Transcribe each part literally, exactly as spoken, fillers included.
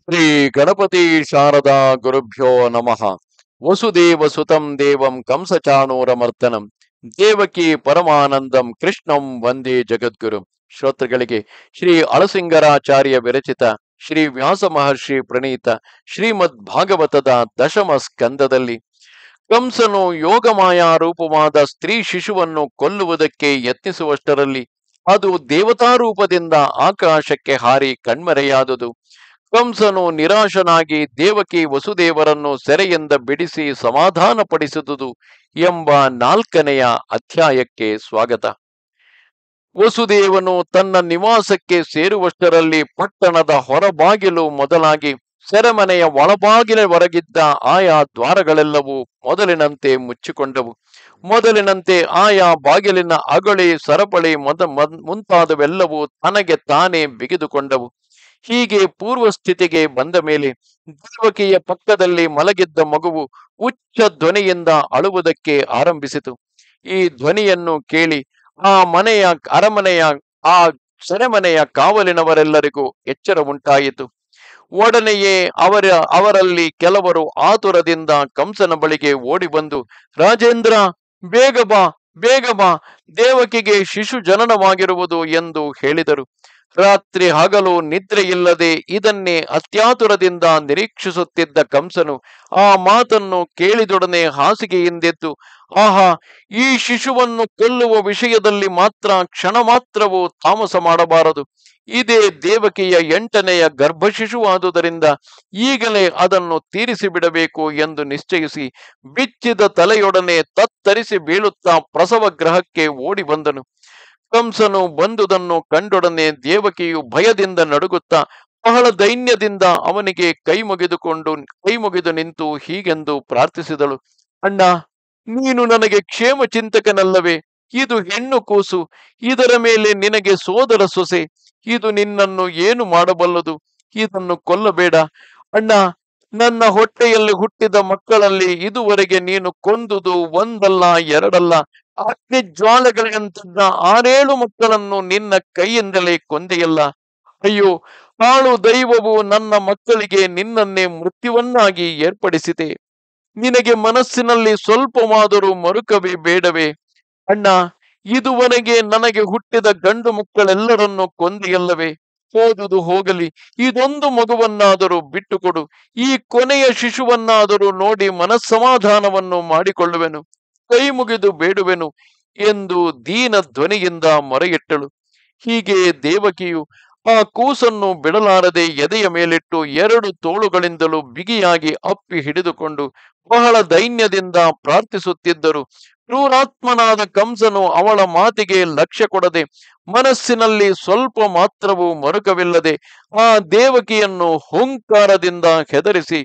ಶ್ರೀ ಗಣಪತಿ ಶಾರದಾ ಗುರುಭ್ಯೋ ನಮಃ. ವಸುದೇವ ಸುತಂ ದೇವಂ ಕಂಸಚಾಣೂರಮರ್ದನಂ ದೇವಕಿ ಪರಮಾನಂದಂ ಕೃಷ್ಣಂ ವಂದೇ ಜಗದ್ಗುರು. ಶ್ರೋತೃಗಳಿಗೆ ಶ್ರೀ ಅಳಸಿಂಗರಾಚಾರ್ಯ ವಿರಚಿತ ಶ್ರೀ ವ್ಯಾಸ ಮಹರ್ಷಿ ಪ್ರಣೀತ ಶ್ರೀಮದ್ ಭಾಗವತದ ದಶಮ ಸ್ಕಂದದಲ್ಲಿ ಕಂಸನು ಯೋಗಮಾಯಾ ರೂಪವಾದ ಸ್ತ್ರೀ ಶಿಶುವನ್ನು ಕೊಲ್ಲುವುದಕ್ಕೆ ಯತ್ನಿಸುವಷ್ಟರಲ್ಲಿ ಅದು ದೇವತಾ ರೂಪದಿಂದ ಆಕಾಶಕ್ಕೆ ಹಾರಿ ಕಣ್ಮರೆಯಾದುದು. ಕಂಸನು ನಿರಾಶನಾಗಿ ದೇವಕಿ ವಸುದೇವರನ್ನು ಸೆರೆಯಿಂದ ಬಿಡಿಸಿ ಸಮಾಧಾನಪಡಿಸಿದುದು ಎಂಬ ನಾಲ್ಕನೆಯ ಅಧ್ಯಾಯಕ್ಕೆ ಸ್ವಾಗತ. ವಸುದೇವನು ತನ್ನ ನಿವಾಸಕ್ಕೆ ಸೇರುವಷ್ಟರಲ್ಲಿ ಪಟ್ಟಣದ ಹೊರಬಾಗಿಲು ಮೊದಲಾಗಿ ಸೆರೆಮನೆಯ ಒಳಬಾಗಿಲವರೆಗಿದ್ದ ಆಯಾ ದ್ವಾರಗಳೆಲ್ಲವೂ ಮೊದಲಿನಂತೆ ಮುಚ್ಚಿಕೊಂಡವು. ಮೊದಲಿನಂತೆ ಆಯಾ ಬಾಗಿಲಿನ ಅಗಳಿ ಸರಪಳಿ ಮೊದ ಮುಂತಾದವೆಲ್ಲವೂ ತನಗೆ ತಾನೇ ಬಿಗಿದುಕೊಂಡವು. ಹೀಗೆ ಪೂರ್ವ ಸ್ಥಿತಿಗೆ ಬಂದ ಮೇಲೆ ದೇವಕಿಯ ಪಕ್ಕದಲ್ಲಿ ಮಲಗಿದ್ದ ಮಗುವು ಉಚ್ಚ ಧ್ವನಿಯಿಂದ ಅಳುವುದಕ್ಕೆ ಆರಂಭಿಸಿತು. ಈ ಧ್ವನಿಯನ್ನು ಕೇಳಿ ಆ ಮನೆಯ ಅರಮನೆಯ ಆ ಸೆರೆಮನೆಯ ಕಾವಲಿನವರೆಲ್ಲರಿಗೂ ಎಚ್ಚರ ಉಂಟಾಯಿತು. ಒಡನೆಯೇ ಅವರ ಅವರಲ್ಲಿ ಕೆಲವರು ಆತುರದಿಂದ ಕಂಸನ ಬಳಿಗೆ ಓಡಿ ಬಂದು, ರಾಜೇಂದ್ರ, ಬೇಗ ಬಾ, ಬೇಗ ಬಾ, ದೇವಕಿಗೆ ಶಿಶು ಜನನವಾಗಿರುವುದು ಎಂದು ಹೇಳಿದರು. ರಾತ್ರಿ ಹಗಲು ನಿದ್ರೆಯಿಲ್ಲದೆ ಇದನ್ನೇ ಅತ್ಯಾತುರದಿಂದ ನಿರೀಕ್ಷಿಸುತ್ತಿದ್ದ ಕಂಸನು ಆ ಮಾತನ್ನು ಕೇಳಿದೊಡನೆ ಹಾಸಿಗೆಯಿಂದೆದ್ದು, ಆಹಾ, ಈ ಶಿಶುವನ್ನು ಕೊಲ್ಲುವ ವಿಷಯದಲ್ಲಿ ಮಾತ್ರ ಕ್ಷಣ ಮಾತ್ರವೂ ತಾಮಸ ಮಾಡಬಾರದು. ಇದೇ ದೇವಕಿಯ ಎಂಟನೆಯ ಗರ್ಭಶಿಶುವಾದುದರಿಂದ ಈಗಲೇ ಅದನ್ನು ತೀರಿಸಿ ಬಿಡಬೇಕು ಎಂದು ನಿಶ್ಚಯಿಸಿ ಬಿಚ್ಚಿದ ತಲೆಯೊಡನೆ ತತ್ತರಿಸಿ ಬೀಳುತ್ತಾ ಪ್ರಸವ ಗೃಹಕ್ಕೆ ಓಡಿ ಬಂದನು. ಕಂಸನು ಬಂದುದನ್ನು ಕಂಡೊಡನೆ ದೇವಕಿಯು ಭಯದಿಂದ ನಡುಗುತ್ತಾ ಬಹಳ ದೈನ್ಯದಿಂದ ಅವನಿಗೆ ಕೈ ಮುಗಿದುಕೊಂಡು ಕೈ ಮುಗಿದು ನಿಂತು ಹೀಗೆಂದು ಪ್ರಾರ್ಥಿಸಿದಳು. ಅಣ್ಣ, ನೀನು ನನಗೆ ಕ್ಷೇಮ ಚಿಂತಕನಲ್ಲವೇ? ಇದು ಹೆಣ್ಣು ಕೂಸು, ಇದರ ಮೇಲೆ ನಿನಗೆ ಸೋದರ ಸೊಸೆ, ಇದು ನಿನ್ನನ್ನು ಏನು ಮಾಡಬಲ್ಲದು? ಇದನ್ನು ಕೊಲ್ಲಬೇಡ ಅಣ್ಣ. ನನ್ನ ಹೊಟ್ಟೆಯಲ್ಲಿ ಹುಟ್ಟಿದ ಮಕ್ಕಳಲ್ಲಿ ಇದುವರೆಗೆ ನೀನು ಕೊಂದುದು ಒಂದಲ್ಲ ಎರಡಲ್ಲ, ಅಗ್ನಿ ಜ್ವಾಲೆಗಳಂತದ್ದ ಆರೇಳು ಮಕ್ಕಳನ್ನು ನಿನ್ನ ಕೈಯಿಂದಲೇ ಕೊಂದೆಯಲ್ಲ. ಅಯ್ಯೋ, ಹಾಳು ದೈವವು ನನ್ನ ಮಕ್ಕಳಿಗೆ ನಿನ್ನನ್ನೇ ಮೃತ್ಯುವನ್ನಾಗಿ ಏರ್ಪಡಿಸಿದೆ. ನಿನಗೆ ಮನಸ್ಸಿನಲ್ಲಿ ಸ್ವಲ್ಪವಾದರೂ ಮರುಕವೇ ಬೇಡವೇ? ಅಣ್ಣ, ಇದುವರೆಗೆ ನನಗೆ ಹುಟ್ಟಿದ ಗಂಡು ಮಕ್ಕಳೆಲ್ಲರನ್ನು ಕೊಂದೆಯಲ್ಲವೇ? ಹೋದುದು ಹೋಗಲಿ, ಇದೊಂದು ಮಗುವನ್ನಾದರೂ ಬಿಟ್ಟುಕೊಡು. ಈ ಕೊನೆಯ ಶಿಶುವನ್ನಾದರೂ ನೋಡಿ ಮನಸ್ಸಮಾಧಾನವನ್ನು ಮಾಡಿಕೊಳ್ಳುವೆನು, ಕೈ ಮುಗಿದು ಬೇಡುವೆನು ಎಂದು ದೀನ ಧ್ವನಿಯಿಂದ ಮೊರೆಯಿಟ್ಟಳು. ಹೀಗೆ ದೇವಕಿಯು ಆ ಕೂಸನ್ನು ಬಿಡಲಾರದೆ ಎದೆಯ ಮೇಲಿಟ್ಟು ಎರಡು ತೋಳುಗಳಿಂದಲೂ ಬಿಗಿಯಾಗಿ ಅಪ್ಪಿ ಹಿಡಿದುಕೊಂಡು ಬಹಳ ದೈನ್ಯದಿಂದ ಪ್ರಾರ್ಥಿಸುತ್ತಿದ್ದರು. ಕ್ರೂರಾತ್ಮನಾದ ಕಂಸನು ಅವಳ ಮಾತಿಗೆ ಲಕ್ಷ್ಯ ಕೊಡದೆ ಮನಸ್ಸಿನಲ್ಲಿ ಸ್ವಲ್ಪ ಮಾತ್ರವೂ ಮರುಕವಿಲ್ಲದೆ ಆ ದೇವಕಿಯನ್ನು ಹುಂಕಾರದಿಂದ ಹೆದರಿಸಿ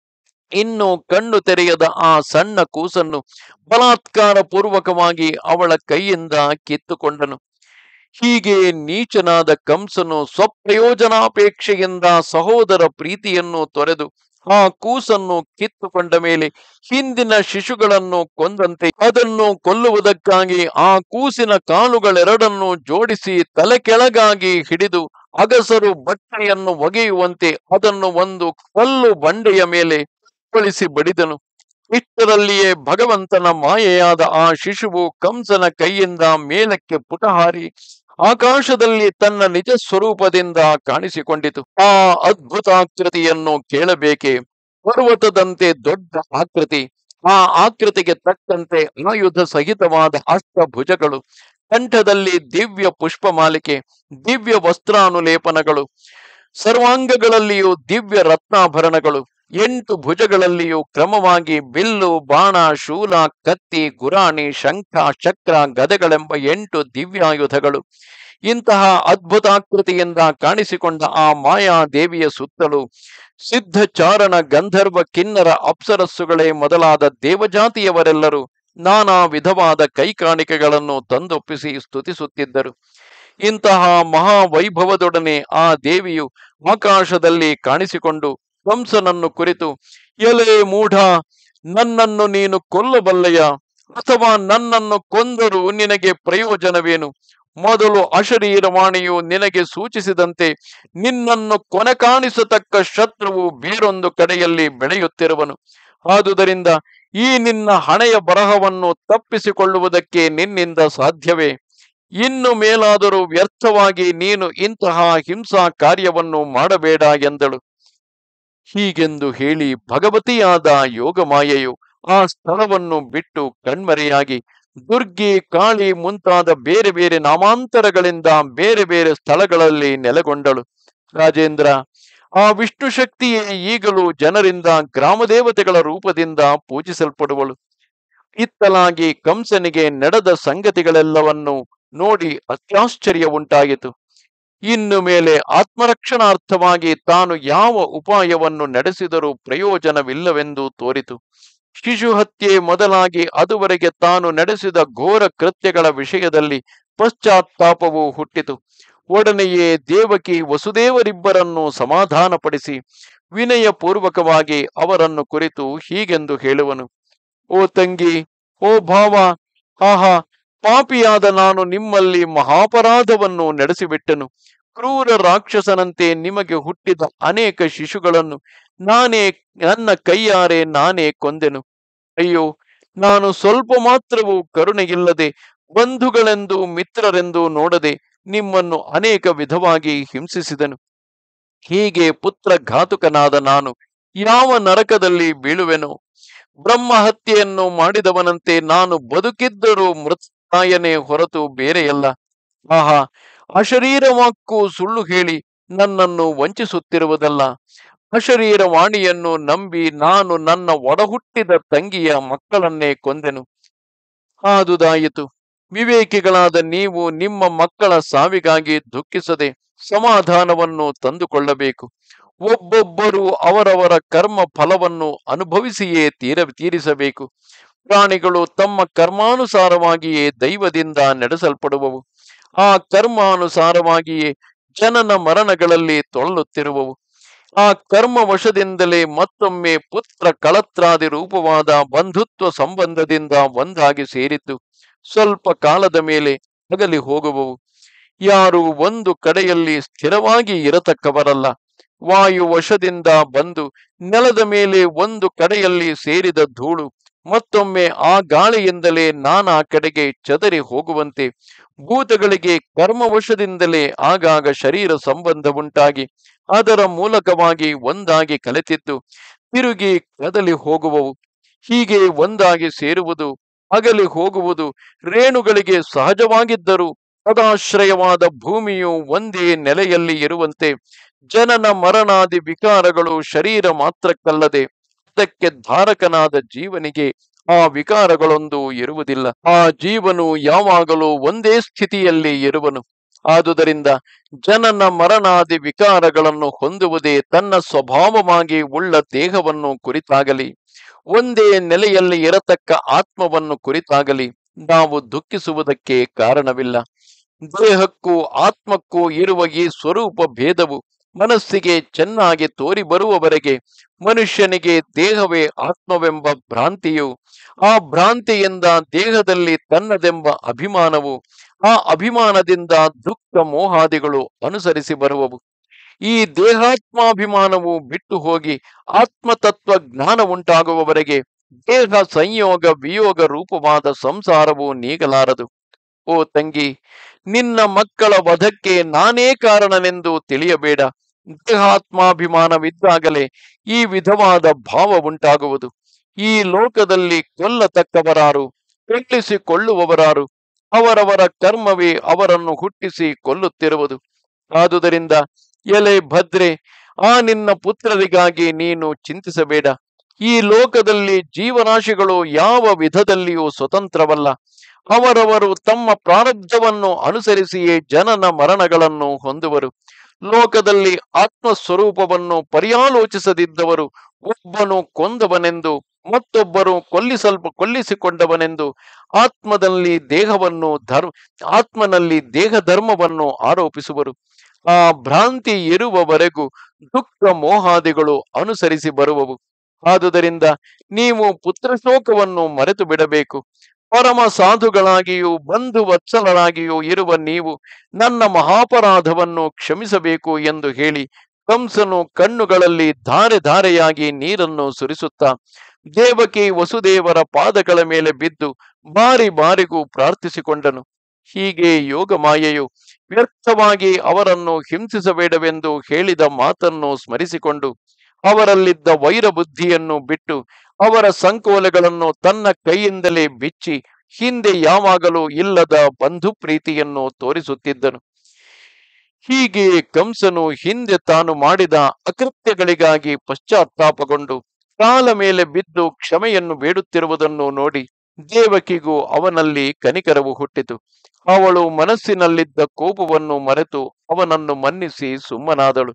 ಇನ್ನು ಕಣ್ಣು ತೆರೆಯದ ಆ ಸಣ್ಣ ಕೂಸನ್ನು ಬಲಾತ್ಕಾರ ಪೂರ್ವಕವಾಗಿ ಅವಳ ಕೈಯಿಂದ ಕಿತ್ತುಕೊಂಡನು. ಹೀಗೆ ನೀಚನಾದ ಕಂಸನು ಸ್ವಪ್ರಯೋಜನಾಪೇಕ್ಷೆಯಿಂದ ಸಹೋದರ ಪ್ರೀತಿಯನ್ನು ತೊರೆದು ಆ ಕೂಸನ್ನು ಕಿತ್ತುಕೊಂಡ ಮೇಲೆ ಹಿಂದಿನ ಶಿಶುಗಳನ್ನು ಕೊಂದಂತೆ ಅದನ್ನು ಕೊಲ್ಲುವುದಕ್ಕಾಗಿ ಆ ಕೂಸಿನ ಕಾಲುಗಳೆರಡನ್ನು ಜೋಡಿಸಿ ತಲೆ ಕೆಳಗಾಗಿ ಹಿಡಿದು ಅಗಸರು ಬಟ್ಟೆಯನ್ನು ಒಗೆಯುವಂತೆ ಅದನ್ನು ಒಂದು ಕಲ್ಲು ಬಂಡೆಯ ಮೇಲೆ ಕುಪ್ಪಳಿಸಿ ಬಡಿದನು. ಇಷ್ಟರಲ್ಲಿಯೇ ಭಗವಂತನ ಮಾಯೆಯಾದ ಆ ಶಿಶುವು ಕಂಸನ ಕೈಯಿಂದ ಮೇಲಕ್ಕೆ ಪುಟಹಾರಿ ಆಕಾಶದಲ್ಲಿ ತನ್ನ ನಿಜ ಸ್ವರೂಪದಿಂದ ಕಾಣಿಸಿಕೊಂಡಿತು. ಆ ಅದ್ಭುತಾಕೃತಿಯನ್ನು ಕೇಳಬೇಕೆ? ಪರ್ವತದಂತೆ ದೊಡ್ಡ ಆಕೃತಿ, ಆ ಆಕೃತಿಗೆ ತಕ್ಕಂತೆ ಆಯುಧ ಸಹಿತವಾದ ಅಷ್ಟಭುಜಗಳು, ಕಂಠದಲ್ಲಿ ದಿವ್ಯ ಪುಷ್ಪಮಾಲಿಕೆ, ದಿವ್ಯ ವಸ್ತ್ರಾನುಲೇಪನಗಳು, ಸರ್ವಾಂಗಗಳಲ್ಲಿಯೂ ದಿವ್ಯ ರತ್ನಾಭರಣಗಳು, ಎಂಟು ಭುಜಗಳಲ್ಲಿಯೂ ಕ್ರಮವಾಗಿ ಬಿಲ್ಲು, ಬಾಣ, ಶೂಲ, ಕತ್ತಿ, ಗುರಾಣಿ, ಶಂಖ, ಚಕ್ರ, ಗದೆಗಳೆಂಬ ಎಂಟು ದಿವ್ಯಾಯುಧಗಳು. ಇಂತಹ ಅದ್ಭುತಾಕೃತಿಯಿಂದ ಕಾಣಿಸಿಕೊಂಡ ಆ ಮಾಯಾದೇವಿಯ ಸುತ್ತಲೂ ಸಿದ್ಧಚಾರಣ, ಗಂಧರ್ವ, ಕಿನ್ನರ, ಅಪ್ಸರಸ್ಸುಗಳೇ ಮೊದಲಾದ ದೇವಜಾತಿಯವರೆಲ್ಲರೂ ನಾನಾ ವಿಧವಾದ ಕೈಕಾಣಿಕೆಗಳನ್ನು ತಂದೊಪ್ಪಿಸಿ ಸ್ತುತಿಸುತ್ತಿದ್ದರು. ಇಂತಹ ಮಹಾವೈಭವದೊಡನೆ ಆ ದೇವಿಯು ಆಕಾಶದಲ್ಲಿ ಕಾಣಿಸಿಕೊಂಡು ಕಂಸನನ್ನು ಕುರಿತು, ಎಲೆ ಮೂಢ, ನನ್ನನ್ನು ನೀನು ಕೊಲ್ಲಬಲ್ಲೆಯ? ಅಥವಾ ನನ್ನನ್ನು ಕೊಂದರೂ ನಿನಗೆ ಪ್ರಯೋಜನವೇನು? ಮೊದಲು ಅಶರೀರವಾಣಿಯು ನಿನಗೆ ಸೂಚಿಸಿದಂತೆ ನಿನ್ನನ್ನು ಕೊನೆ ಕಾಣಿಸತಕ್ಕ ಶತ್ರುವು ಬೇರೊಂದು ಕಡೆಯಲ್ಲಿ ಬೆಳೆಯುತ್ತಿರುವನು. ಆದುದರಿಂದ ಈ ನಿನ್ನ ಹಣೆಯ ಬರಹವನ್ನು ತಪ್ಪಿಸಿಕೊಳ್ಳುವುದಕ್ಕೆ ನಿನ್ನಿಂದ ಸಾಧ್ಯವೇ? ಇನ್ನು ಮೇಲಾದರೂ ವ್ಯರ್ಥವಾಗಿ ನೀನು ಇಂತಹ ಹಿಂಸಾ ಕಾರ್ಯವನ್ನು ಮಾಡಬೇಡ ಎಂದಳು. ಹೀಗೆಂದು ಹೇಳಿ ಭಗವತಿಯಾದ ಯೋಗಮಾಯೆಯು ಆ ಸ್ಥಳವನ್ನು ಬಿಟ್ಟು ಕಣ್ಮರೆಯಾಗಿ ದುರ್ಗಿ, ಕಾಳಿ ಮುಂತಾದ ಬೇರೆ ಬೇರೆ ನಾಮಾಂತರಗಳಿಂದ ಬೇರೆ ಬೇರೆ ಸ್ಥಳಗಳಲ್ಲಿ ನೆಲೆಗೊಂಡಳು. ರಾಜೇಂದ್ರ, ಆ ವಿಷ್ಣು ಶಕ್ತಿಯೇ ಈಗಲೂ ಜನರಿಂದ ಗ್ರಾಮದೇವತೆಗಳ ರೂಪದಿಂದ ಪೂಜಿಸಲ್ಪಡುವಳು. ಇತ್ತಲಾಗಿ ಕಂಸನಿಗೆ ನಡೆದ ಸಂಗತಿಗಳೆಲ್ಲವನ್ನು ನೋಡಿ ಅತ್ಯಾಶ್ಚರ್ಯ ಉಂಟಾಯಿತು. ಇನ್ನು ಮೇಲೆ ಆತ್ಮರಕ್ಷಣಾರ್ಥವಾಗಿ ತಾನು ಯಾವ ಉಪಾಯವನ್ನು ನಡೆಸಿದರೂ ಪ್ರಯೋಜನವಿಲ್ಲವೆಂದು ತೋರಿತು. ಶಿಶು ಹತ್ಯೆ ಮೊದಲಾಗಿ ಅದುವರೆಗೆ ತಾನು ನಡೆಸಿದ ಘೋರ ಕೃತ್ಯಗಳ ವಿಷಯದಲ್ಲಿ ಪಶ್ಚಾತ್ತಾಪವು ಹುಟ್ಟಿತು. ಒಡನೆಯೇ ದೇವಕಿ ವಸುದೇವರಿಬ್ಬರನ್ನು ಸಮಾಧಾನಪಡಿಸಿ ವಿನಯಪೂರ್ವಕವಾಗಿ ಅವರನ್ನು ಕುರಿತು ಹೀಗೆಂದು ಹೇಳುವನು. ಓ ತಂಗಿ, ಓ ಭಾವ, ಆಹಾ, ಪಾಪಿಯಾದ ನಾನು ನಿಮ್ಮಲ್ಲಿ ಮಹಾಪರಾಧವನ್ನು ನಡೆಸಿಬಿಟ್ಟೆನು. ಕ್ರೂರ ರಾಕ್ಷಸನಂತೆ ನಿಮಗೆ ಹುಟ್ಟಿದ ಅನೇಕ ಶಿಶುಗಳನ್ನು ನಾನೇ ನನ್ನ ಕೈಯಾರೆ ನಾನೇ ಕೊಂದೆನು. ಅಯ್ಯೋ, ನಾನು ಸ್ವಲ್ಪ ಮಾತ್ರವೂ ಕರುಣೆಯಿಲ್ಲದೆ ಬಂಧುಗಳೆಂದು ಮಿತ್ರರೆಂದು ನೋಡದೆ ನಿಮ್ಮನ್ನು ಅನೇಕ ವಿಧವಾಗಿ ಹಿಂಸಿಸಿದನು. ಹೀಗೆ ಪುತ್ರ ಘಾತುಕನಾದ ನಾನು ಯಾವ ನರಕದಲ್ಲಿ ಬೀಳುವೆನೋ? ಬ್ರಹ್ಮ ಹತ್ಯೆಯನ್ನು ಮಾಡಿದವನಂತೆ ನಾನು ಬದುಕಿದ್ದರೂ ಮೃತ್ಯುಕಾಯನೇ ಹೊರತು ಬೇರೆಯಲ್ಲ. ಆಹಾ, ಅಶರೀರವಾಕ್ಕೂ ಸುಳ್ಳು ಹೇಳಿ ನನ್ನನ್ನು ವಂಚಿಸುತ್ತಿರುವುದಲ್ಲ. ಅಶರೀರವಾಣಿಯನ್ನು ನಂಬಿ ನಾನು ನನ್ನ ಒಡಹುಟ್ಟಿದ ತಂಗಿಯ ಮಕ್ಕಳನ್ನೇ ಕೊಂದೆನು. ಆದುದಾಯಿತು. ವಿವೇಕಿಗಳಾದ ನೀವು ನಿಮ್ಮ ಮಕ್ಕಳ ಸಾವಿಗಾಗಿ ದುಃಖಿಸದೆ ಸಮಾಧಾನವನ್ನು ತಂದುಕೊಳ್ಳಬೇಕು. ಒಬ್ಬೊಬ್ಬರು ಅವರವರ ಕರ್ಮ ಫಲವನ್ನು ಅನುಭವಿಸಿಯೇ ತೀರ ತೀರಿಸಬೇಕು. ಪ್ರಾಣಿಗಳು ತಮ್ಮ ಕರ್ಮಾನುಸಾರವಾಗಿಯೇ ದೈವದಿಂದ ನಡೆಸಲ್ಪಡುವವು. ಆ ಕರ್ಮಾನುಸಾರವಾಗಿಯೇ ಜನನ ಮರಣಗಳಲ್ಲಿ ತೊಳಲುತ್ತಿರುವವು. ಆ ಕರ್ಮ ವಶದಿಂದಲೇ ಮತ್ತೊಮ್ಮೆ ಪುತ್ರ ಕಳತ್ರಾದಿ ರೂಪವಾದ ಬಂಧುತ್ವ ಸಂಬಂಧದಿಂದ ಒಂದಾಗಿ ಸೇರಿದ್ದು ಸ್ವಲ್ಪ ಕಾಲದ ಮೇಲೆ ಅಗಲಿ ಹೋಗುವವು. ಯಾರು ಒಂದು ಕಡೆಯಲ್ಲಿ ಸ್ಥಿರವಾಗಿ ಇರತಕ್ಕವರಲ್ಲ. ವಾಯು ವಶದಿಂದ ಬಂದು ನೆಲದ ಮೇಲೆ ಒಂದು ಕಡೆಯಲ್ಲಿ ಸೇರಿದ ಧೂಳು ಮತ್ತೊಮ್ಮೆ ಆ ಗಾಳಿಯಿಂದಲೇ ನಾನಾ ಕಡೆಗೆ ಚದರಿ ಹೋಗುವಂತೆ ಭೂತಗಳಿಗೆ ಕರ್ಮವಶದಿಂದಲೇ ಆಗಾಗ ಶರೀರ ಸಂಬಂಧ ಉಂಟಾಗಿ ಅದರ ಮೂಲಕವಾಗಿ ಒಂದಾಗಿ ಕಲೆತಿದ್ದು ತಿರುಗಿ ಕದಲಿ ಹೋಗುವವು. ಹೀಗೆ ಒಂದಾಗಿ ಸೇರುವುದು, ಅಗಲಿ ಹೋಗುವುದು ರೇಣುಗಳಿಗೆ ಸಹಜವಾಗಿದ್ದರೂ ಸದಾಶ್ರಯವಾದ ಭೂಮಿಯು ಒಂದೇ ನೆಲೆಯಲ್ಲಿ ಇರುವಂತೆ ಜನನ ಮರಣಾದಿ ವಿಕಾರಗಳು ಶರೀರ ಮಾತ್ರಕ್ಕಲ್ಲದೆ ಅದಕ್ಕೆ ಧಾರಕನಾದ ಜೀವನಿಗೆ ಆ ವಿಕಾರಗಳೊಂದು ಇರುವುದಿಲ್ಲ. ಆ ಜೀವನು ಯಾವಾಗಲೂ ಒಂದೇ ಸ್ಥಿತಿಯಲ್ಲಿ ಇರುವನು. ಆದುದರಿಂದ ಜನನ ಮರಣಾದಿ ವಿಕಾರಗಳನ್ನು ಹೊಂದುವುದೇ ತನ್ನ ಸ್ವಭಾವವಾಗಿ ಉಳ್ಳ ದೇಹವನ್ನು ಕುರಿತಾಗಲಿ ಒಂದೇ ನೆಲೆಯಲ್ಲಿ ಇರತಕ್ಕ ಆತ್ಮವನ್ನು ಕುರಿತಾಗಲಿ ನಾವು ದುಃಖಿಸುವುದಕ್ಕೆ ಕಾರಣವಿಲ್ಲ. ದೇಹಕ್ಕೂ ಆತ್ಮಕ್ಕೂ ಇರುವ ಈ ಸ್ವರೂಪ ಭೇದವು ಮನಸ್ಸಿಗೆ ಚೆನ್ನಾಗಿ ತೋರಿ ಬರುವವರೆಗೆ ಮನುಷ್ಯನಿಗೆ ದೇಹವೇ ಆತ್ಮವೆಂಬ ಭ್ರಾಂತಿಯು, ಆ ಭ್ರಾಂತಿಯಿಂದ ದೇಹದಲ್ಲಿ ತನ್ನದೆಂಬ ಅಭಿಮಾನವು, ಆ ಅಭಿಮಾನದಿಂದ ದುಃಖ ಮೋಹಾದಿಗಳು ಅನುಸರಿಸಿ ಬರುವವು. ಈ ದೇಹಾತ್ಮಾಭಿಮಾನವು ಬಿಟ್ಟು ಹೋಗಿ ಆತ್ಮತತ್ವ ಜ್ಞಾನ ಉಂಟಾಗುವವರೆಗೆ ದೇಹ ಸಂಯೋಗ ವಿಯೋಗ ರೂಪವಾದ ಸಂಸಾರವು ನೀಗಲಾರದು. ಓ ತಂಗಿ, ನಿನ್ನ ಮಕ್ಕಳ ವಧಕ್ಕೆ ನಾನೇ ಕಾರಣನೆಂದು ತಿಳಿಯಬೇಡ. ದೇಹಾತ್ಮಾಭಿಮಾನವಿದ್ದಾಗಲೇ ಈ ವಿಧವಾದ ಭಾವ ಉಂಟಾಗುವುದು. ಈ ಲೋಕದಲ್ಲಿ ಕೊಲ್ಲತಕ್ಕವರಾರು, ಕೊಲ್ಲಿಸಿಕೊಳ್ಳುವವರಾರು? ಅವರವರ ಕರ್ಮವೇ ಅವರನ್ನು ಹುಟ್ಟಿಸಿ ಕೊಲ್ಲುತ್ತಿರುವುದು. ಆದುದರಿಂದ ಎಲೆ ಭದ್ರೆ, ಆ ನಿನ್ನ ಪುತ್ರರಿಗಾಗಿ ನೀನು ಚಿಂತಿಸಬೇಡ. ಈ ಲೋಕದಲ್ಲಿ ಜೀವರಾಶಿಗಳು ಯಾವ ವಿಧದಲ್ಲಿಯೂ ಸ್ವತಂತ್ರವಲ್ಲ. ಅವರವರು ತಮ್ಮ ಪ್ರಾರಬ್ಧವನ್ನು ಅನುಸರಿಸಿಯೇ ಜನನ ಮರಣಗಳನ್ನು ಹೊಂದುವರು. ಲೋಕದಲ್ಲಿ ಆತ್ಮಸ್ವರೂಪವನ್ನು ಪರ್ಯಾಲೋಚಿಸದಿದ್ದವರು ಒಬ್ಬನು ಕೊಂದವನೆಂದು ಮತ್ತೊಬ್ಬರು ಕೊಲ್ಲಿಸಲ್ಪ ಕೊಲ್ಲಿಸಿಕೊಂಡವನೆಂದು ಆತ್ಮದಲ್ಲಿ ದೇಹವನ್ನು ಧರ್ಮ ಆತ್ಮನಲ್ಲಿ ದೇಹ ಧರ್ಮವನ್ನು ಆರೋಪಿಸುವರು. ಆ ಭ್ರಾಂತಿ ಇರುವವರೆಗೂ ದುಃಖ ಮೋಹಾದಿಗಳು ಅನುಸರಿಸಿ ಬರುವವು. ಆದುದರಿಂದ ನೀವು ಪುತ್ರಶೋಕವನ್ನು ಮರೆತು ಬಿಡಬೇಕು. ಪರಮ ಸಾಧುಗಳಾಗಿಯೂ ಬಂಧು ವತ್ಸಲರಾಗಿಯೂ ಇರುವ ನೀವು ನನ್ನ ಮಹಾಪರಾಧವನ್ನು ಕ್ಷಮಿಸಬೇಕು ಎಂದು ಹೇಳಿ ಕಂಸನು ಕಣ್ಣುಗಳಲ್ಲಿ ಧಾರೆ ಧಾರೆಯಾಗಿ ನೀರನ್ನು ಸುರಿಸುತ್ತಾ ದೇವಕಿ ವಸುದೇವರ ಪಾದಗಳ ಮೇಲೆ ಬಿದ್ದು ಬಾರಿ ಬಾರಿಗೂ ಪ್ರಾರ್ಥಿಸಿಕೊಂಡನು. ಹೀಗೆ ಯೋಗಮಾಯೆಯು ವ್ಯರ್ಥವಾಗಿ ಅವರನ್ನು ಹಿಂಸಿಸಬೇಡವೆಂದು ಹೇಳಿದ ಮಾತನ್ನು ಸ್ಮರಿಸಿಕೊಂಡು ಅವರಲ್ಲಿದ್ದ ವೈರಬುದ್ಧಿಯನ್ನು ಬಿಟ್ಟು ಅವರ ಸಂಕೋಲೆಗಳನ್ನು ತನ್ನ ಕೈಯಿಂದಲೇ ಬಿಚ್ಚಿ ಹಿಂದೆ ಯಾವಾಗಲೂ ಇಲ್ಲದ ಬಂಧು ಪ್ರೀತಿಯನ್ನು ತೋರಿಸುತ್ತಿದ್ದನು. ಹೀಗೆ ಕಂಸನು ಹಿಂದೆ ತಾನು ಮಾಡಿದ ಅಕೃತ್ಯಗಳಿಗಾಗಿ ಪಶ್ಚಾತ್ತಾಪಗೊಂಡು ಕಾಲ ಮೇಲೆ ಬಿದ್ದು ಕ್ಷಮೆಯನ್ನು ಬೇಡುತ್ತಿರುವುದನ್ನು ನೋಡಿ ದೇವಕಿಗೂ ಅವನಲ್ಲಿ ಕನಿಕರವು ಹುಟ್ಟಿತು. ಅವಳು ಮನಸ್ಸಿನಲ್ಲಿದ್ದ ಕೋಪವನ್ನು ಮರೆತು ಅವನನ್ನು ಮನ್ನಿಸಿ ಸುಮ್ಮನಾದಳು.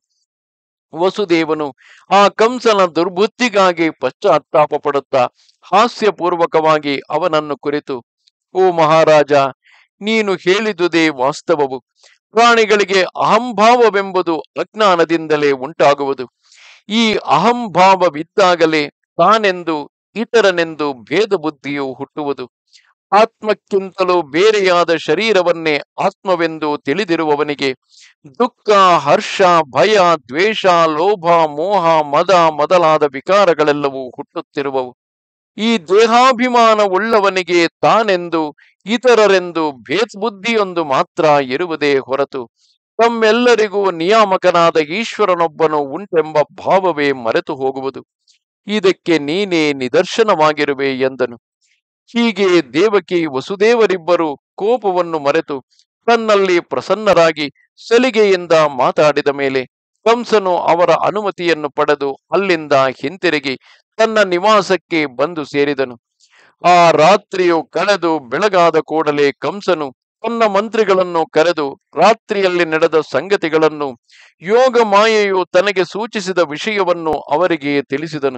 ವಸುದೇವನು ಆ ಕಂಸನ ದುರ್ಬುದ್ಧಿಗಾಗಿ ಪಶ್ಚಾತ್ತಾಪ ಪಡುತ್ತಾ ಹಾಸ್ಯಪೂರ್ವಕವಾಗಿ ಅವನನ್ನು ಕುರಿತು, ಓ ಮಹಾರಾಜ, ನೀನು ಹೇಳಿದುದೇ ವಾಸ್ತವವು. ಪ್ರಾಣಿಗಳಿಗೆ ಅಹಂಭಾವವೆಂಬುದು ಅಜ್ಞಾನದಿಂದಲೇ ಉಂಟಾಗುವುದು. ಈ ಅಹಂಭಾವವಿದ್ದಾಗಲೇ ತಾನೆಂದು ಇತರನೆಂದು ಭೇದ ಬುದ್ಧಿಯು ಹುಟ್ಟುವುದು. ಆತ್ಮಕ್ಕಿಂತಲೂ ಬೇರೆಯಾದ ಶರೀರವನ್ನೇ ಆತ್ಮವೆಂದು ತಿಳಿದಿರುವವನಿಗೆ ದುಃಖ, ಹರ್ಷ, ಭಯ, ದ್ವೇಷ, ಲೋಭ, ಮೋಹ, ಮದ ಮೊದಲಾದ ವಿಕಾರಗಳೆಲ್ಲವೂ ಹುಟ್ಟುತ್ತಿರುವವು. ಈ ದೇಹಾಭಿಮಾನ ಉಳ್ಳವನಿಗೆ ತಾನೆಂದು ಇತರರೆಂದು ಭೇದಬುದ್ಧಿಯೊಂದು ಮಾತ್ರ ಇರುವುದೇ ಹೊರತು ತಮ್ಮೆಲ್ಲರಿಗೂ ನಿಯಾಮಕನಾದ ಈಶ್ವರನೊಬ್ಬನು ಉಂಟೆಂಬ ಭಾವವೇ ಮರೆತು ಹೋಗುವುದು. ಇದಕ್ಕೆ ನೀನೇ ನಿದರ್ಶನವಾಗಿರುವೆ ಎಂದನು. ಹೀಗೆ ದೇವಕಿ ವಸುದೇವರಿಬ್ಬರು ಕೋಪವನ್ನು ಮರೆತು ತನ್ನಲ್ಲಿ ಪ್ರಸನ್ನರಾಗಿ ಸಲಿಗೆಯಿಂದ ಮಾತಾಡಿದ ಮೇಲೆ ಕಂಸನು ಅವರ ಅನುಮತಿಯನ್ನು ಪಡೆದು ಅಲ್ಲಿಂದ ಹಿಂತಿರುಗಿ ತನ್ನ ನಿವಾಸಕ್ಕೆ ಬಂದು ಸೇರಿದನು. ಆ ರಾತ್ರಿಯು ಕಳೆದು ಬೆಳಗಾದ ಕೂಡಲೇ ಕಂಸನು ತನ್ನ ಮಂತ್ರಿಗಳನ್ನು ಕರೆದು ರಾತ್ರಿಯಲ್ಲಿ ನಡೆದ ಸಂಗತಿಗಳನ್ನು, ಯೋಗ ಮಾಯೆಯು ತನಗೆ ಸೂಚಿಸಿದ ವಿಷಯವನ್ನು ಅವರಿಗೆ ತಿಳಿಸಿದನು.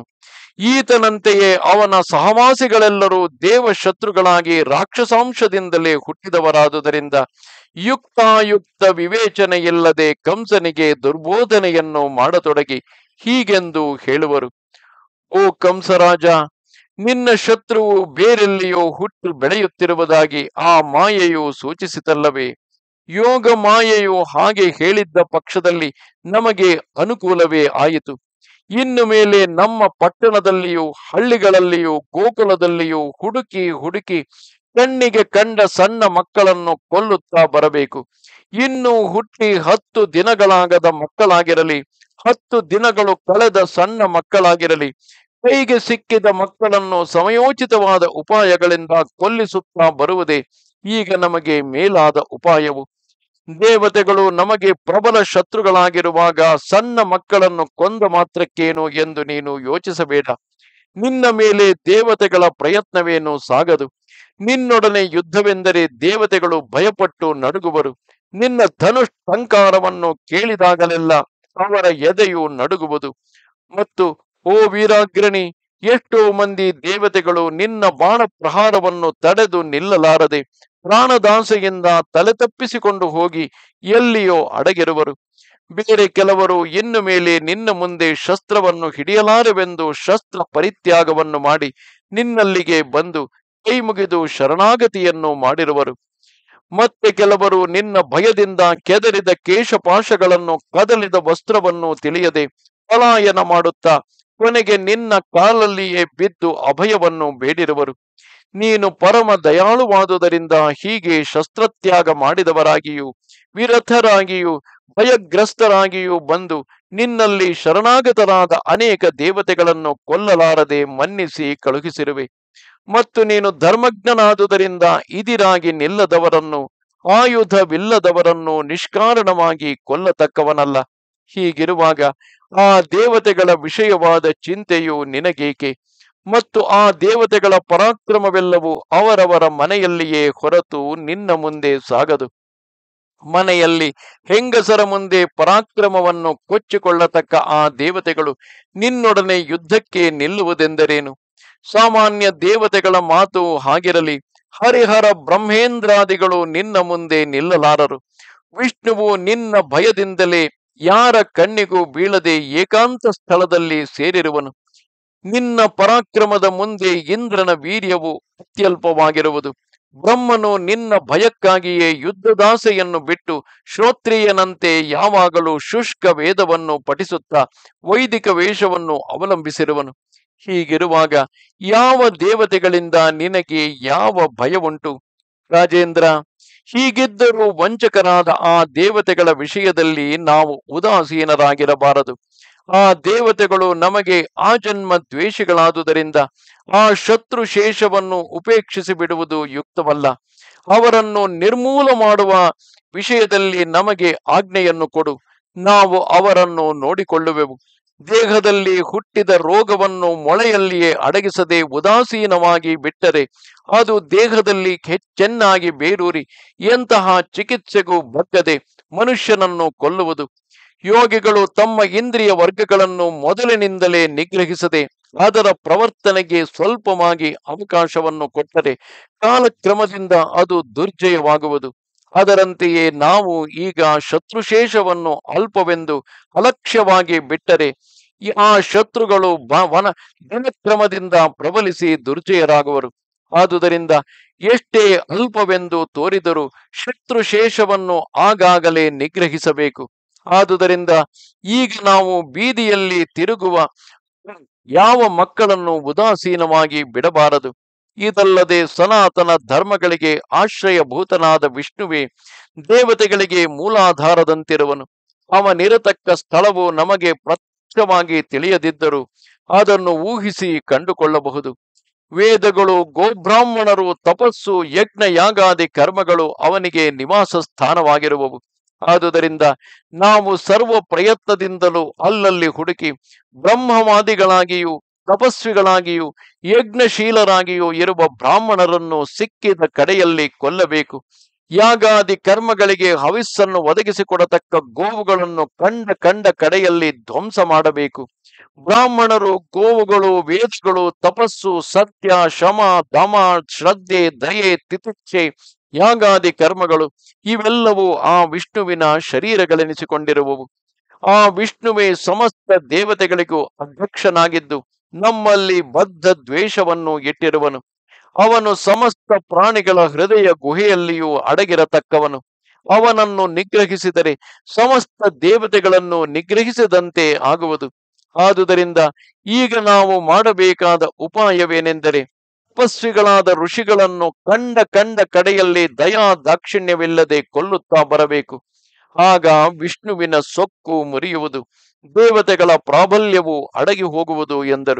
ಈತನಂತೆಯೇ ಅವನ ಸಹವಾಸಿಗಳೆಲ್ಲರೂ ದೇವಶತ್ರುಗಳಾಗಿ ರಾಕ್ಷಸಾಂಶದಿಂದಲೇ ಹುಟ್ಟಿದವರಾದುದರಿಂದ ಯುಕ್ತಾಯುಕ್ತ ವಿವೇಚನೆ ಇಲ್ಲದೆ ಕಂಸನಿಗೆ ದುರ್ಬೋಧನೆಯನ್ನು ಮಾಡತೊಡಗಿ ಹೀಗೆಂದು ಹೇಳುವರು. ಓ ಕಂಸರಾಜ, ನಿನ್ನ ಶತ್ರುವು ಬೇರೆಲ್ಲಿಯೋ ಹುಟ್ಟು ಬೆಳೆಯುತ್ತಿರುವುದಾಗಿ ಆ ಮಾಯೆಯು ಸೂಚಿಸಿತಲ್ಲವೇ? ಯೋಗ ಮಾಯೆಯು ಹಾಗೆ ಹೇಳಿದ್ದ ಪಕ್ಷದಲ್ಲಿ ನಮಗೆ ಅನುಕೂಲವೇ ಆಯಿತು. ಇನ್ನು ಮೇಲೆ ನಮ್ಮ ಪಟ್ಟಣದಲ್ಲಿಯೂ ಹಳ್ಳಿಗಳಲ್ಲಿಯೂ ಗೋಕುಲದಲ್ಲಿಯೂ ಹುಡುಕಿ ಹುಡುಕಿ ಕಣ್ಣಿಗೆ ಕಂಡ ಸಣ್ಣ ಮಕ್ಕಳನ್ನು ಕೊಲ್ಲುತ್ತಾ ಬರಬೇಕು. ಇನ್ನು ಹುಟ್ಟಿ ಹತ್ತು ದಿನಗಳಾಗದ ಮಕ್ಕಳಾಗಿರಲಿ, ಹತ್ತು ದಿನಗಳು ಕಳೆದ ಸಣ್ಣ ಮಕ್ಕಳಾಗಿರಲಿ, ಕೈಗೆ ಸಿಕ್ಕಿದ ಮಕ್ಕಳನ್ನು ಸಮಯೋಚಿತವಾದ ಉಪಾಯಗಳಿಂದ ಕೊಲ್ಲಿಸುತ್ತಾ ಬರುವುದೇ ಈಗ ನಮಗೆ ಮೇಲಾದ ಉಪಾಯವು. ದೇವತೆಗಳು ನಮಗೆ ಪ್ರಬಲ ಶತ್ರುಗಳಾಗಿರುವಾಗ ಸಣ್ಣ ಮಕ್ಕಳನ್ನು ಕೊಂದ ಮಾತ್ರಕ್ಕೇನು ಎಂದು ನೀನು ಯೋಚಿಸಬೇಡ. ನಿನ್ನ ಮೇಲೆ ದೇವತೆಗಳ ಪ್ರಯತ್ನವೇನು ಸಾಗದು. ನಿನ್ನೊಡನೆ ಯುದ್ಧವೆಂದರೆ ದೇವತೆಗಳು ಭಯಪಟ್ಟು ನಡುಗುವರು. ನಿನ್ನ ಧನುಷ್ ಟಂಕಾರವನ್ನು ಕೇಳಿದಾಗಲೆಲ್ಲ ಅವರ ಎದೆಯು ನಡುಗುವುದು. ಮತ್ತು ಓ ವೀರಾಗ್ರಣಿ, ಎಷ್ಟೋ ಮಂದಿ ದೇವತೆಗಳು ನಿನ್ನ ಬಾಣ ಪ್ರಹಾರವನ್ನು ತಡೆದು ನಿಲ್ಲಲಾರದೆ ಪ್ರಾಣದಾಸೆಯಿಂದ ತಲೆ ತಪ್ಪಿಸಿಕೊಂಡು ಹೋಗಿ ಎಲ್ಲಿಯೋ ಅಡಗಿರುವರು. ಬೇರೆ ಕೆಲವರು ಇನ್ನು ಮೇಲೆ ನಿನ್ನ ಮುಂದೆ ಶಸ್ತ್ರವನ್ನು ಹಿಡಿಯಲಾರೆವೆಂದು ಶಸ್ತ್ರ ಪರಿತ್ಯಾಗವನ್ನು ಮಾಡಿ ನಿನ್ನಲ್ಲಿಗೆ ಬಂದು ಕೈ ಮುಗಿದು ಶರಣಾಗತಿಯನ್ನು ಮಾಡಿರುವರು. ಮತ್ತೆ ಕೆಲವರು ನಿನ್ನ ಭಯದಿಂದ ಕೆದರಿದ ಕೇಶಪಾಶಗಳನ್ನು ಕದಲಿದ ವಸ್ತ್ರವನ್ನು ತಿಳಿಯದೆ ಪಲಾಯನ ಮಾಡುತ್ತಾ ಕೊನೆಗೆ ನಿನ್ನ ಕಾಲಲ್ಲಿಯೇ ಬಿದ್ದು ಅಭಯವನ್ನು ಬೇಡಿರುವರು. ನೀನು ಪರಮ ದಯಾಳುವಾದುದರಿಂದ ಹೀಗೆ ಶಸ್ತ್ರತ್ಯಾಗ ಮಾಡಿದವರಾಗಿಯೂ ವಿರಥರಾಗಿಯೂ ಭಯಗ್ರಸ್ತರಾಗಿಯೂ ಬಂದು ನಿನ್ನಲ್ಲಿ ಶರಣಾಗತರಾದ ಅನೇಕ ದೇವತೆಗಳನ್ನು ಕೊಲ್ಲಲಾರದೆ ಮನ್ನಿಸಿ ಕಳುಹಿಸಿರುವೆ. ಮತ್ತು ನೀನು ಧರ್ಮಜ್ಞನಾದುದರಿಂದ ಇದಿರಾಗಿ ನಿಲ್ಲದವರನ್ನು, ಆಯುಧವಿಲ್ಲದವರನ್ನು ನಿಷ್ಕಾರಣವಾಗಿ ಕೊಲ್ಲತಕ್ಕವನಲ್ಲ. ಹೀಗಿರುವಾಗ ಆ ದೇವತೆಗಳ ವಿಷಯವಾದ ಚಿಂತೆಯು ನಿನಗೇಕೆ? ಮತ್ತು ಆ ದೇವತೆಗಳ ಪರಾಕ್ರಮವೆಲ್ಲವೂ ಅವರವರ ಮನೆಯಲ್ಲಿಯೇ ಹೊರತು ನಿನ್ನ ಮುಂದೆ ಸಾಗದು. ಮನೆಯಲ್ಲಿ ಹೆಂಗಸರ ಮುಂದೆ ಪರಾಕ್ರಮವನ್ನು ಕೊಚ್ಚಿಕೊಳ್ಳತಕ್ಕ ಆ ದೇವತೆಗಳು ನಿನ್ನೊಡನೆ ಯುದ್ಧಕ್ಕೆ ನಿಲ್ಲುವುದೆಂದರೇನು? ಸಾಮಾನ್ಯ ದೇವತೆಗಳ ಮಾತು ಹಾಗಿರಲಿ, ಹರಿಹರ ಬ್ರಹ್ಮೇಂದ್ರಾದಿಗಳು ನಿನ್ನ ಮುಂದೆ ನಿಲ್ಲಲಾರರು. ವಿಷ್ಣುವು ನಿನ್ನ ಭಯದಿಂದಲೇ ಯಾರ ಕಣ್ಣಿಗೂ ಬೀಳದೆ ಏಕಾಂತ ಸ್ಥಳದಲ್ಲಿ ಸೇರಿರುವನು. ನಿನ್ನ ಪರಾಕ್ರಮದ ಮುಂದೆ ಇಂದ್ರನ ವೀರ್ಯವು ಅತ್ಯಲ್ಪವಾಗಿರುವುದು. ಬ್ರಹ್ಮನು ನಿನ್ನ ಭಯಕ್ಕಾಗಿಯೇ ಯುದ್ಧದಾಸೆಯನ್ನು ಬಿಟ್ಟು ಶ್ರೋತ್ರಿಯನಂತೆ ಯಾವಾಗಲೂ ಶುಷ್ಕ ವೇದವನ್ನು ಪಠಿಸುತ್ತಾ ವೈದಿಕ ವೇಷವನ್ನು ಅವಲಂಬಿಸಿರುವನು. ಹೀಗಿರುವಾಗ ಯಾವ ದೇವತೆಗಳಿಂದ ನಿನಗೆ ಯಾವ ಭಯವುಂಟು? ರಾಜೇಂದ್ರ, ಹೀಗಿದ್ದರೂ ವಂಚಕರಾದ ಆ ದೇವತೆಗಳ ವಿಷಯದಲ್ಲಿ ನಾವು ಉದಾಸೀನರಾಗಿರಬಾರದು. ಆ ದೇವತೆಗಳು ನಮಗೆ ಆಜನ್ಮ ದ್ವೇಷಿಗಳಾದುದರಿಂದ ಆ ಶತ್ರು ಶೇಷವನ್ನು ಉಪೇಕ್ಷಿಸಿ ಬಿಡುವುದು ಯುಕ್ತವಲ್ಲ. ಅವರನ್ನು ನಿರ್ಮೂಲ ಮಾಡುವ ವಿಷಯದಲ್ಲಿ ನಮಗೆ ಆಜ್ಞೆಯನ್ನು ಕೊಡು, ನಾವು ಅವರನ್ನು ನೋಡಿಕೊಳ್ಳುವೆವು. ದೇಹದಲ್ಲಿ ಹುಟ್ಟಿದ ರೋಗವನ್ನು ಮೊಳೆಯಲ್ಲಿಯೇ ಅಡಗಿಸದೆ ಉದಾಸೀನವಾಗಿ ಬಿಟ್ಟರೆ ಅದು ದೇಹದಲ್ಲಿ ಚೆನ್ನಾಗಿ ಬೇರೂರಿ ಎಂತಹ ಚಿಕಿತ್ಸೆಗೂ ಬಗ್ಗದೆ ಮನುಷ್ಯನನ್ನು ಕೊಲ್ಲುವುದು. ಯೋಗಿಗಳು ತಮ್ಮ ಇಂದ್ರಿಯ ವರ್ಗಗಳನ್ನು ಮೊದಲಿನಿಂದಲೇ ನಿಗ್ರಹಿಸದೆ ಅದರ ಪ್ರವರ್ತನೆಗೆ ಸ್ವಲ್ಪವಾಗಿ ಅವಕಾಶವನ್ನು ಕೊಟ್ಟರೆ ಕಾಲಕ್ರಮದಿಂದ ಅದು ದುರ್ಜಯವಾಗುವುದು. ಅದರಂತೆಯೇ ನಾವು ಈಗ ಶತ್ರುಶೇಷವನ್ನು ಅಲ್ಪವೆಂದು ಅಲಕ್ಷ್ಯವಾಗಿ ಬಿಟ್ಟರೆ ಆ ಶತ್ರುಗಳು ವನ ದಿನಕ್ರಮದಿಂದ ಪ್ರಬಲಿಸಿ ದುರ್ಜಯರಾಗುವರು. ಆದುದರಿಂದ ಎಷ್ಟೇ ಅಲ್ಪವೆಂದು ತೋರಿದರೂ ಶತ್ರುಶೇಷವನ್ನು ಆಗಾಗಲೇ ನಿಗ್ರಹಿಸಬೇಕು. ಆದುದರಿಂದ ಈಗ ನಾವು ಬೀದಿಯಲ್ಲಿ ತಿರುಗುವ ಯಾವ ಮಕ್ಕಳನ್ನು ಉದಾಸೀನವಾಗಿ ಬಿಡಬಾರದು. ಇದಲ್ಲದೆ ಸನಾತನ ಧರ್ಮಗಳಿಗೆ ಆಶ್ರಯಭೂತನಾದ ವಿಷ್ಣುವೇ ದೇವತೆಗಳಿಗೆ ಮೂಲಾಧಾರದಂತಿರುವನು. ಅವನಿರತಕ್ಕ ಸ್ಥಳವು ನಮಗೆ ಪ್ರತ್ಯಕ್ಷವಾಗಿ ತಿಳಿಯದಿದ್ದರೂ ಅದನ್ನು ಊಹಿಸಿ ಕಂಡುಕೊಳ್ಳಬಹುದು. ವೇದಗಳು, ಗೋಬ್ರಾಹ್ಮಣರು, ತಪಸ್ಸು, ಯಜ್ಞ, ಯಾಗಾದಿ ಕರ್ಮಗಳು ಅವನಿಗೆ ನಿವಾಸ ಸ್ಥಾನವಾಗಿರುವವು. ಆದುದರಿಂದ ನಾವು ಸರ್ವ ಪ್ರಯತ್ನದಿಂದಲೂ ಅಲ್ಲಲ್ಲಿ ಹುಡುಕಿ ಬ್ರಹ್ಮವಾದಿಗಳಾಗಿಯೂ ತಪಸ್ವಿಗಳಾಗಿಯೂ ಯಜ್ಞಶೀಲರಾಗಿಯೂ ಇರುವ ಬ್ರಾಹ್ಮಣರನ್ನು ಸಿಕ್ಕಿದ ಕಡೆಯಲ್ಲಿ ಕೊಲ್ಲಬೇಕು. ಯಾಗಾದಿ ಕರ್ಮಗಳಿಗೆ ಹವಿಸ್ಸನ್ನು ಒದಗಿಸಿಕೊಡತಕ್ಕ ಗೋವುಗಳನ್ನು ಕಂಡ ಕಂಡ ಕಡೆಯಲ್ಲಿ ಧ್ವಂಸ ಮಾಡಬೇಕು. ಬ್ರಾಹ್ಮಣರು, ಗೋವುಗಳು, ವೇದಗಳು, ತಪಸ್ಸು, ಸತ್ಯ, ಶಮ, ದಮ, ಶ್ರದ್ಧೆ, ದಯೆ, ತಿತಿಕ್ಷೆ, ಯಾಗಾದಿ ಕರ್ಮಗಳು ಇವೆಲ್ಲವೂ ಆ ವಿಷ್ಣುವಿನ ಶರೀರಗಳೆನಿಸಿಕೊಂಡಿರುವವು. ಆ ವಿಷ್ಣುವೇ ಸಮಸ್ತ ದೇವತೆಗಳಿಗೂ ಅಧ್ಯಕ್ಷನಾಗಿದ್ದು ನಮ್ಮಲ್ಲಿ ಬದ್ಧ ದ್ವೇಷವನ್ನು ಇಟ್ಟಿರುವನು. ಅವನು ಸಮಸ್ತ ಪ್ರಾಣಿಗಳ ಹೃದಯ ಗುಹೆಯಲ್ಲಿಯೂ ಅಡಗಿರತಕ್ಕವನು. ಅವನನ್ನು ನಿಗ್ರಹಿಸಿದರೆ ಸಮಸ್ತ ದೇವತೆಗಳನ್ನು ನಿಗ್ರಹಿಸಿದಂತೆ ಆಗುವುದು. ಆದುದರಿಂದ ಈಗ ನಾವು ಮಾಡಬೇಕಾದ ಉಪಾಯವೇನೆಂದರೆ ತಪಸ್ವಿಗಳಾದ ಋಷಿಗಳನ್ನು ಕಂಡ ಕಂಡ ಕಡೆಯಲ್ಲಿ ದಯಾ ದಾಕ್ಷಿಣ್ಯವಿಲ್ಲದೆ ಕೊಲ್ಲುತ್ತಾ ಬರಬೇಕು. ಆಗ ವಿಷ್ಣುವಿನ ಸೊಕ್ಕು ಮುರಿಯುವುದು, ದೇವತೆಗಳ ಪ್ರಾಬಲ್ಯವು ಅಡಗಿ ಹೋಗುವುದು ಎಂದರು.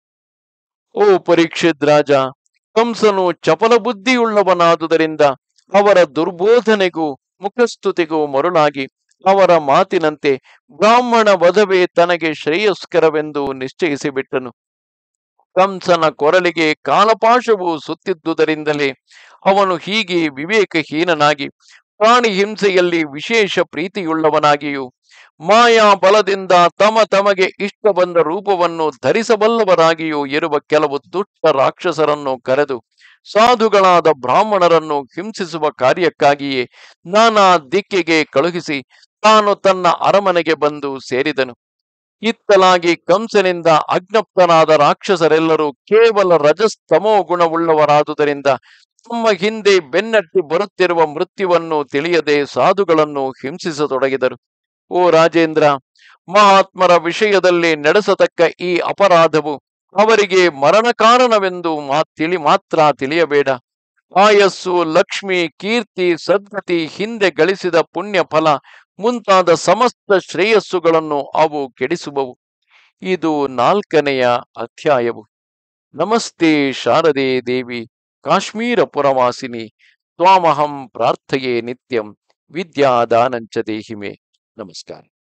ಓ ಪರೀಕ್ಷಿತ್ ರಾಜ, ಕಂಸನು ಚಪಲ ಬುದ್ಧಿಯುಳ್ಳವನಾದುದರಿಂದ ಅವರ ದುರ್ಬೋಧನೆಗೂ ಮುಖಸ್ತುತಿಗೂ ಮರುಳಾಗಿ ಅವರ ಮಾತಿನಂತೆ ಬ್ರಾಹ್ಮಣ ವಧವೇ ತನಗೆ ಶ್ರೇಯಸ್ಕರವೆಂದು ನಿಶ್ಚಯಿಸಿಬಿಟ್ಟನು. ಕಂಸನ ಕೊರಳಿಗೆ ಕಾಲಪಾಶವು ಸುತ್ತಿದ್ದುದರಿಂದಲೇ ಅವನು ಹೀಗೆ ವಿವೇಕಹೀನನಾಗಿ ಪ್ರಾಣಿ ಹಿಂಸೆಯಲ್ಲಿ ವಿಶೇಷ ಪ್ರೀತಿಯುಳ್ಳವನಾಗಿಯೂ ಮಾಯಾ ಬಲದಿಂದ ತಮ ತಮಗೆ ಇಷ್ಟ ಬಂದ ರೂಪವನ್ನು ಧರಿಸಬಲ್ಲವರಾಗಿಯೂ ಇರುವ ಕೆಲವು ದುಷ್ಟ ರಾಕ್ಷಸರನ್ನು ಕರೆದು ಸಾಧುಗಳಾದ ಬ್ರಾಹ್ಮಣರನ್ನು ಹಿಂಸಿಸುವ ಕಾರ್ಯಕ್ಕಾಗಿಯೇ ನಾನಾ ದಿಕ್ಕಿಗೆ ಕಳುಹಿಸಿ ತಾನು ತನ್ನ ಅರಮನೆಗೆ ಬಂದು ಸೇರಿದನು. ಇತ್ತಲಾಗಿ ಕಂಸನಿಂದ ಅಜ್ಞಪ್ತನಾದ ರಾಕ್ಷಸರೆಲ್ಲರೂ ಕೇವಲ ರಜಸ್ತಮೋ ಗುಣವುಳ್ಳವರಾದುದರಿಂದ ತಮ್ಮ ಹಿಂದೆ ಬೆನ್ನಟ್ಟಿ ಬರುತ್ತಿರುವ ಮೃತ್ಯುವನ್ನು ತಿಳಿಯದೆ ಸಾಧುಗಳನ್ನು ಹಿಂಸಿಸತೊಡಗಿದರು. ಓ ರಾಜೇಂದ್ರ, ಮಹಾತ್ಮರ ವಿಷಯದಲ್ಲಿ ನಡೆಸತಕ್ಕ ಈ ಅಪರಾಧವು ಅವರಿಗೆ ಮರಣ ಕಾರಣವೆಂದು ಮಾ ತಿಳಿ ಮಾತ್ರ ತಿಳಿಯಬೇಡ. ಆಯಸ್ಸು, ಲಕ್ಷ್ಮಿ, ಕೀರ್ತಿ, ಸದ್ಗತಿ, ಹಿಂದೆ ಗಳಿಸಿದ ಪುಣ್ಯ ಫಲ ಮುಂತಾದ ಸಮಸ್ತ ಶ್ರೇಯಸ್ಸುಗಳನ್ನು ಅವು ಕೆಡಿಸುವವು. ಇದು ನಾಲ್ಕನೆಯ ಅಧ್ಯಾಯವು. ನಮಸ್ತೆ ಶಾರದೆ ದೇವಿ ಕಾಶ್ಮೀರ ಪುರವಾಸಿನಿ, ತ್ವಾಮಹಂ ಪ್ರಾರ್ಥಯೇ ನಿತ್ಯಂ, ವಿದ್ಯಾದಾನಂಚ ದೇಹಿಮೆ. ನಮಸ್ಕಾರ.